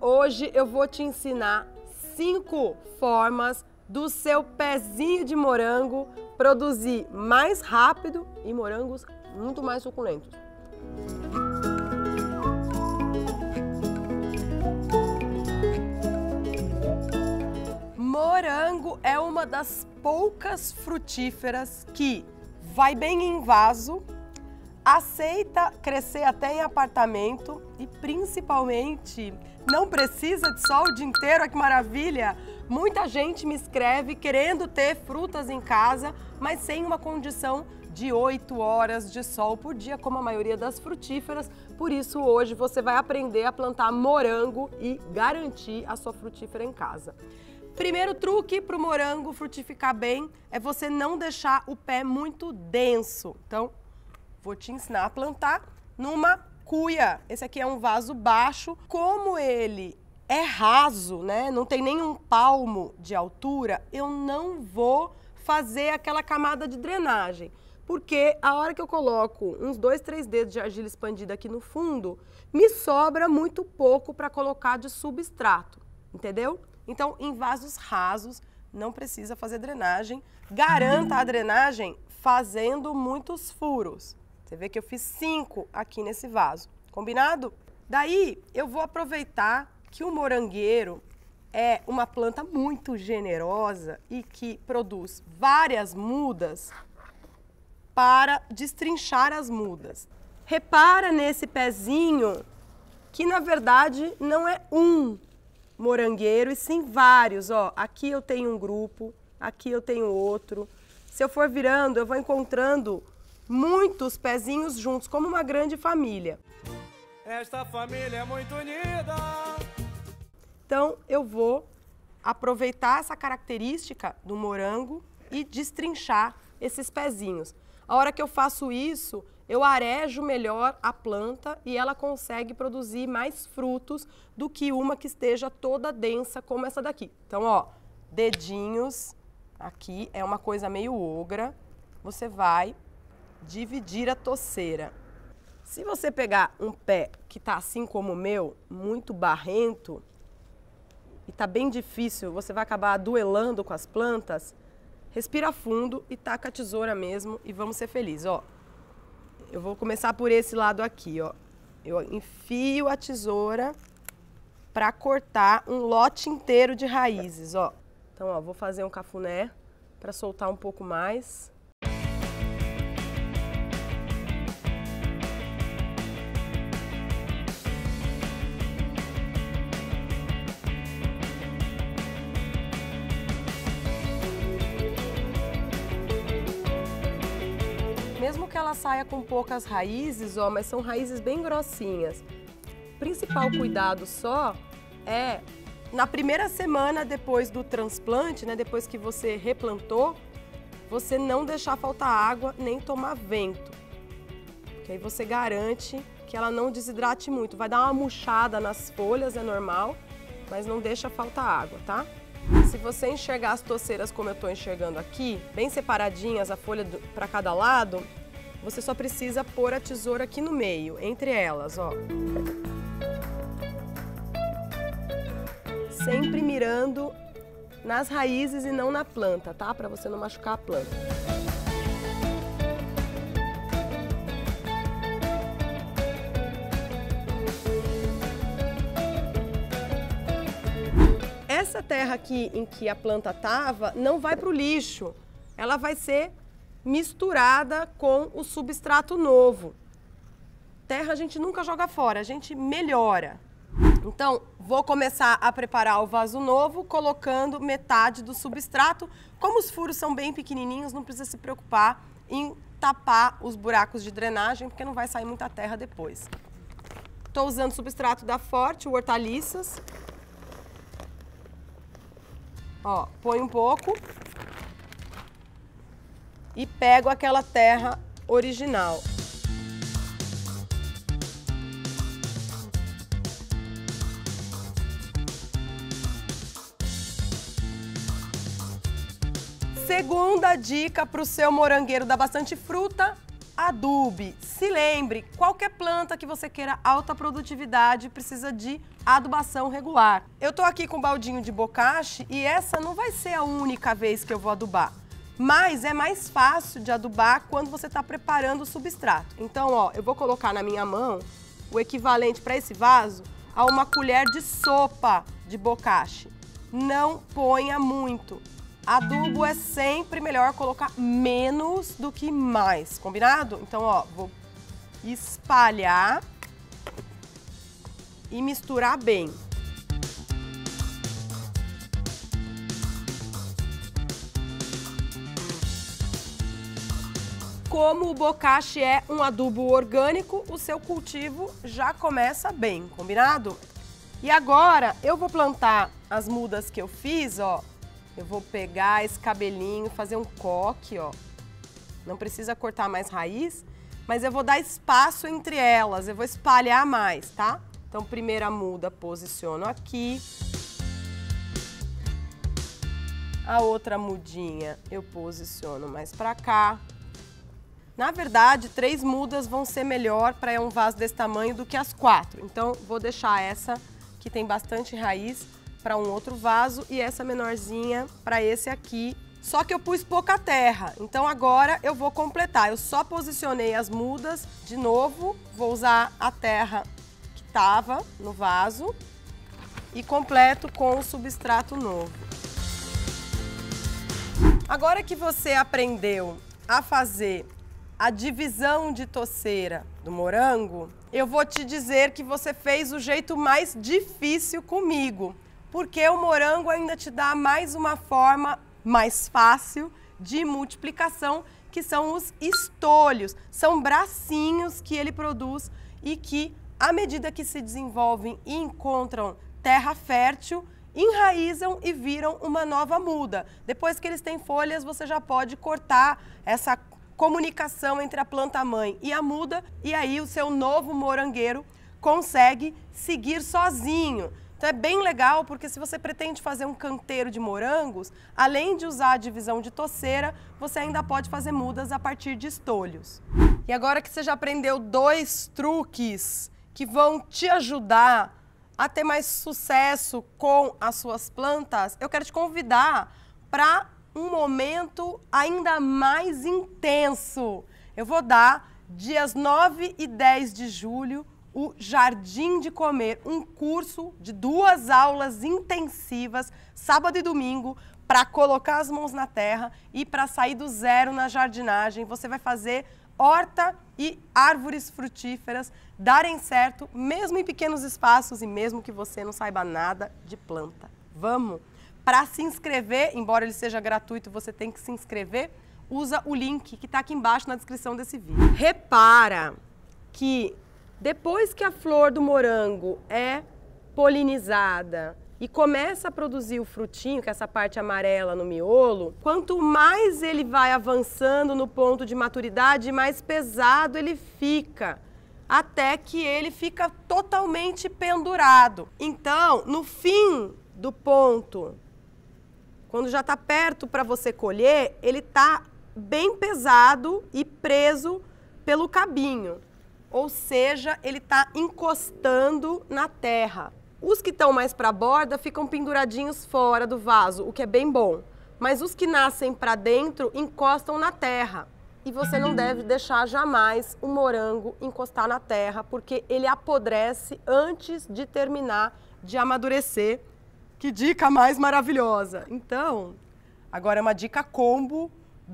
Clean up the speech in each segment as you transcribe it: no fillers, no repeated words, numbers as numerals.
Hoje eu vou te ensinar 5 formas do seu pezinho de morango produzir mais rápido e morangos muito mais suculentos. Morango é uma das poucas frutíferas que vai bem em vaso, aceita crescer até em apartamento e principalmente não precisa de sol o dia inteiro. Olha que maravilha! Muita gente me escreve querendo ter frutas em casa, mas sem uma condição de 8 horas de sol por dia, como a maioria das frutíferas. Por isso hoje você vai aprender a plantar morango e garantir a sua frutífera em casa. Primeiro truque para o morango frutificar bem é você não deixar o pé muito denso. Então, vou te ensinar a plantar numa cuia. Esse aqui é um vaso baixo. Como ele é raso, né? Não tem nenhum palmo de altura, eu não vou fazer aquela camada de drenagem. Porque a hora que eu coloco uns 2, 3 dedos de argila expandida aqui no fundo, me sobra muito pouco para colocar de substrato, entendeu? Então, em vasos rasos, não precisa fazer drenagem. Garanta a drenagem fazendo muitos furos. Você vê que eu fiz 5 aqui nesse vaso, combinado? Daí, eu vou aproveitar que o morangueiro é uma planta muito generosa e que produz várias mudas para destrinchar as mudas. Repara nesse pezinho que, na verdade, não é um morangueiro, e sim vários, ó. Aqui eu tenho um grupo, aqui eu tenho outro. Se eu for virando, eu vou encontrando muitos pezinhos juntos, como uma grande família. Esta família é muito unida. Então, eu vou aproveitar essa característica do morango e destrinchar esses pezinhos. A hora que eu faço isso, eu arejo melhor a planta e ela consegue produzir mais frutos do que uma que esteja toda densa como essa daqui. Então, ó, dedinhos, aqui é uma coisa meio ogra, você vai dividir a toceira. Se você pegar um pé que tá assim como o meu, muito barrento, e tá bem difícil, você vai acabar duelando com as plantas, respira fundo e taca a tesoura mesmo e vamos ser felizes, ó. Eu vou começar por esse lado aqui, ó. Eu enfio a tesoura para cortar um lote inteiro de raízes, ó. Então, ó, vou fazer um cafuné para soltar um pouco mais. Mesmo que ela saia com poucas raízes, ó, mas são raízes bem grossinhas. O principal cuidado só é na primeira semana depois do transplante, né, depois que você replantou, você não deixar faltar água nem tomar vento. Porque aí você garante que ela não desidrate muito. Vai dar uma murchada nas folhas, é normal, mas não deixa faltar água, tá? Se você enxergar as toceiras como eu estou enxergando aqui, bem separadinhas, a folha para cada lado, você só precisa pôr a tesoura aqui no meio, entre elas, ó. Sempre mirando nas raízes e não na planta, tá? Para você não machucar a planta. Essa terra aqui em que a planta estava não vai para o lixo, ela vai ser misturada com o substrato novo. Terra a gente nunca joga fora, a gente melhora. Então, vou começar a preparar o vaso novo, colocando metade do substrato. Como os furos são bem pequenininhos, não precisa se preocupar em tapar os buracos de drenagem, porque não vai sair muita terra depois. Estou usando o substrato da Forte, o Hortaliças. Ó, põe um pouco e pego aquela terra original. Segunda dica para o seu morangueiro dar bastante fruta, adube. Se lembre, qualquer planta que você queira alta produtividade precisa de adubação regular. Eu tô aqui com um baldinho de bocache e essa não vai ser a única vez que eu vou adubar. Mas é mais fácil de adubar quando você está preparando o substrato. Então, ó, eu vou colocar na minha mão o equivalente para esse vaso a uma colher de sopa de bocache. Não ponha muito. Adubo é sempre melhor colocar menos do que mais, combinado? Então, ó, vou espalhar e misturar bem. Como o bocache é um adubo orgânico, o seu cultivo já começa bem, combinado? E agora eu vou plantar as mudas que eu fiz, ó. Eu vou pegar esse cabelinho, fazer um coque, ó. Não precisa cortar mais raiz, mas eu vou dar espaço entre elas, eu vou espalhar mais, tá? Então, primeira muda, posiciono aqui. A outra mudinha eu posiciono mais pra cá. Na verdade, 3 mudas vão ser melhor para um vaso desse tamanho do que as 4. Então, vou deixar essa, que tem bastante raiz, para um outro vaso e essa menorzinha para esse aqui. Só que eu pus pouca terra, então agora eu vou completar. Eu só posicionei as mudas de novo, vou usar a terra que estava no vaso e completo com o substrato novo. Agora que você aprendeu a fazer a divisão de toceira do morango, eu vou te dizer que você fez o jeito mais difícil comigo, porque o morango ainda te dá mais uma forma mais fácil de multiplicação, que são os estolhos. São bracinhos que ele produz e que, à medida que se desenvolvem e encontram terra fértil, enraizam e viram uma nova muda. Depois que eles têm folhas, você já pode cortar essa comunicação entre a planta-mãe e a muda, e aí o seu novo morangueiro consegue seguir sozinho. Então é bem legal, porque se você pretende fazer um canteiro de morangos, além de usar a divisão de toceira, você ainda pode fazer mudas a partir de estolhos. E agora que você já aprendeu 2 truques que vão te ajudar a ter mais sucesso com as suas plantas, eu quero te convidar para um momento ainda mais intenso. Eu vou dar dias 9 e 10 de julho o Jardim de Comer, um curso de 2 aulas intensivas, sábado e domingo, para colocar as mãos na terra e para sair do zero na jardinagem. Você vai fazer horta e árvores frutíferas darem certo, mesmo em pequenos espaços e mesmo que você não saiba nada de planta. Vamos? Para se inscrever, embora ele seja gratuito, você tem que se inscrever, usa o link que está aqui embaixo na descrição desse vídeo. Repara que depois que a flor do morango é polinizada e começa a produzir o frutinho, que é essa parte amarela no miolo, quanto mais ele vai avançando no ponto de maturidade, mais pesado ele fica, até que ele fica totalmente pendurado. Então, no fim do ponto, quando já está perto para você colher, ele está bem pesado e preso pelo cabinho. Ou seja, ele está encostando na terra. Os que estão mais para a borda ficam penduradinhos fora do vaso, o que é bem bom. Mas os que nascem para dentro encostam na terra. E você não deve deixar jamais o morango encostar na terra, porque ele apodrece antes de terminar de amadurecer. Que dica mais maravilhosa! Então, agora é uma dica combo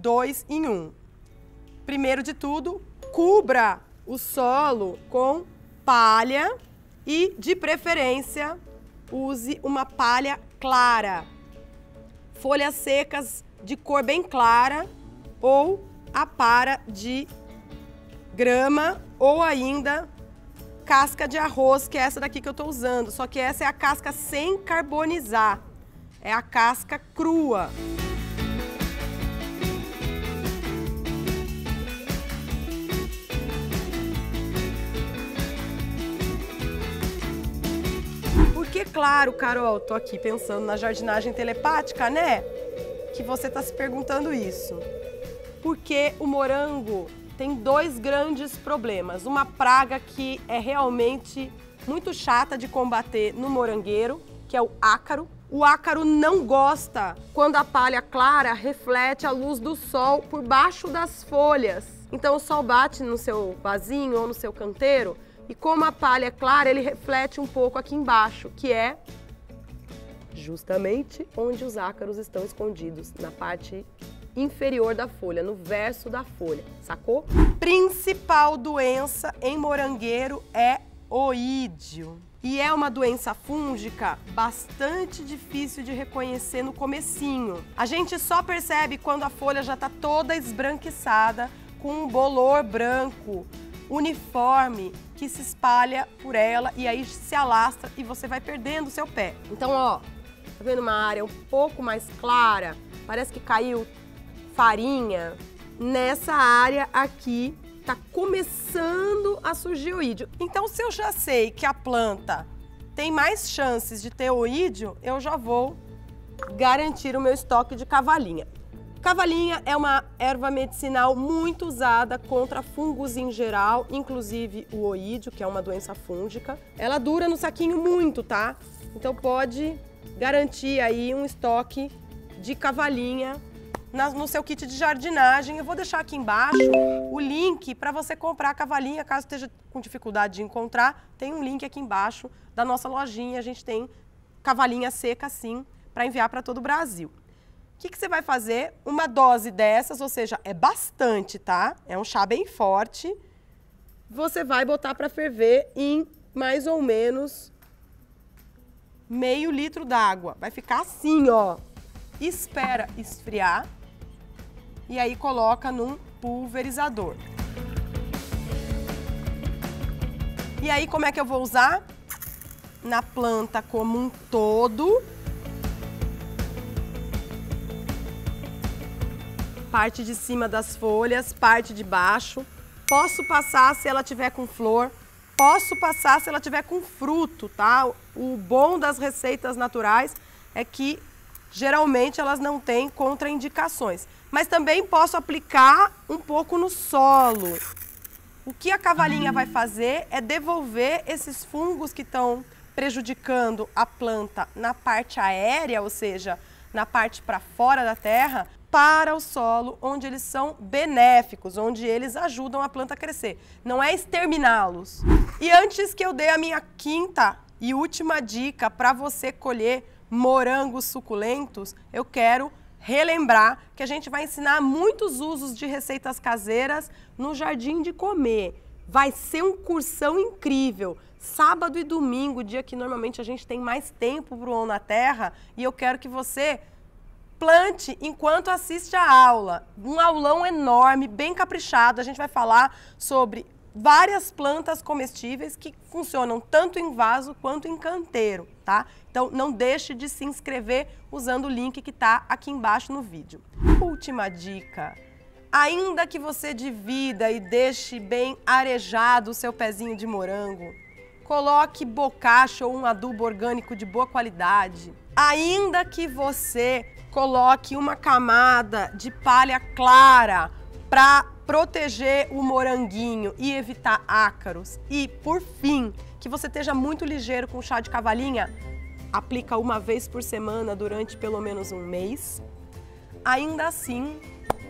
2 em 1. Primeiro de tudo, cubra o solo com palha e, de preferência, use uma palha clara. Folhas secas de cor bem clara ou a para de grama ou ainda casca de arroz, que é essa daqui que eu estou usando. Só que essa é a casca sem carbonizar, é a casca crua. Porque, claro, Carol, tô aqui pensando na jardinagem telepática, né? Que você tá se perguntando isso. Porque o morango tem dois grandes problemas. Uma praga que é realmente muito chata de combater no morangueiro, que é o ácaro. O ácaro não gosta quando a palha clara reflete a luz do sol por baixo das folhas. Então o sol bate no seu vasinho ou no seu canteiro e como a palha é clara, ele reflete um pouco aqui embaixo, que é justamente onde os ácaros estão escondidos, na parte inferior da folha, no verso da folha, sacou? Principal doença em morangueiro é oídio. E é uma doença fúngica bastante difícil de reconhecer no comecinho. A gente só percebe quando a folha já está toda esbranquiçada, com um bolor branco, uniforme, que se espalha por ela e aí se alastra e você vai perdendo o seu pé. Então, ó, tá vendo uma área um pouco mais clara? Parece que caiu farinha. Nessa área aqui tá começando a surgir oídio. Então, se eu já sei que a planta tem mais chances de ter oídio, eu já vou garantir o meu estoque de cavalinha. Cavalinha é uma erva medicinal muito usada contra fungos em geral, inclusive o oídio, que é uma doença fúngica. Ela dura no saquinho muito, tá? Então pode garantir aí um estoque de cavalinha no seu kit de jardinagem. Eu vou deixar aqui embaixo o link para você comprar a cavalinha, caso esteja com dificuldade de encontrar. Tem um link aqui embaixo da nossa lojinha, a gente tem cavalinha seca sim, para enviar para todo o Brasil. O que você vai fazer? Uma dose dessas, ou seja, é bastante, tá? É um chá bem forte. Você vai botar para ferver em mais ou menos meio litro d'água. Vai ficar assim, ó. Espera esfriar e aí coloca num pulverizador. E aí, como é que eu vou usar? Na planta como um todo. Parte de cima das folhas, parte de baixo. Posso passar se ela tiver com flor, posso passar se ela tiver com fruto, tá? O bom das receitas naturais é que geralmente elas não têm contraindicações. Mas também posso aplicar um pouco no solo. O que a cavalinha vai fazer é devolver esses fungos que estão prejudicando a planta na parte aérea, ou seja, na parte para fora da terra, para o solo, onde eles são benéficos, onde eles ajudam a planta a crescer. Não é exterminá-los. E antes que eu dê a minha quinta e última dica para você colher morangos suculentos, eu quero relembrar que a gente vai ensinar muitos usos de receitas caseiras no Jardim de Comer. Vai ser um cursão incrível. Sábado e domingo, dia que normalmente a gente tem mais tempo para o On na Terra, e eu quero que você plante enquanto assiste a aula. Um aulão enorme, bem caprichado. A gente vai falar sobre várias plantas comestíveis que funcionam tanto em vaso quanto em canteiro, tá? Então não deixe de se inscrever usando o link que está aqui embaixo no vídeo. Última dica. Ainda que você divida e deixe bem arejado o seu pezinho de morango, coloque bocacha ou um adubo orgânico de boa qualidade. Ainda que você coloque uma camada de palha clara para proteger o moranguinho e evitar ácaros. E, por fim, que você esteja muito ligeiro com chá de cavalinha, aplica uma vez por semana durante pelo menos um mês. Ainda assim,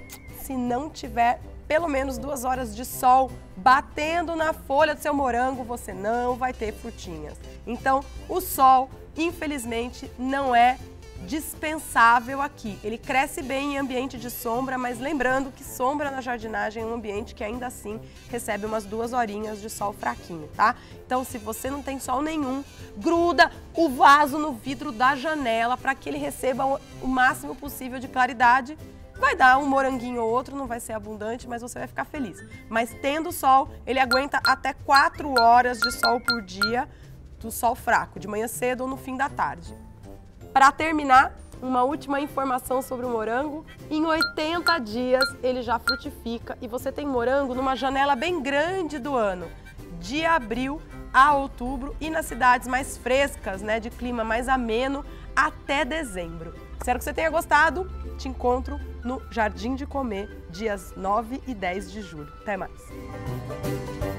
se não tiver pelo menos 2 horas de sol batendo na folha do seu morango, você não vai ter frutinhas. Então, o sol, infelizmente, não é dispensável aqui. Ele cresce bem em ambiente de sombra, mas lembrando que sombra na jardinagem é um ambiente que ainda assim recebe umas 2 horinhas de sol fraquinho, tá? Então, se você não tem sol nenhum, gruda o vaso no vidro da janela para que ele receba o máximo possível de claridade. Vai dar um moranguinho ou outro, não vai ser abundante, mas você vai ficar feliz. Mas tendo sol, ele aguenta até 4 horas de sol por dia, do sol fraco, de manhã cedo ou no fim da tarde. Para terminar, uma última informação sobre o morango. Em 80 dias ele já frutifica e você tem morango numa janela bem grande do ano, de abril a outubro, e nas cidades mais frescas, né, de clima mais ameno, até dezembro. Espero que você tenha gostado. Te encontro no Jardim de Comer, dias 9 e 10 de julho. Até mais!